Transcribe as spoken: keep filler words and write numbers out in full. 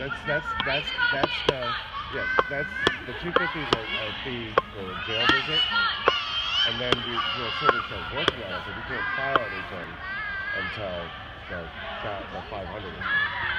that's that's that's that's the yeah that's the two fifty is a, a fee for a jail visit, and then you will sort of start working on it, but you can't file anything until the the five hundred.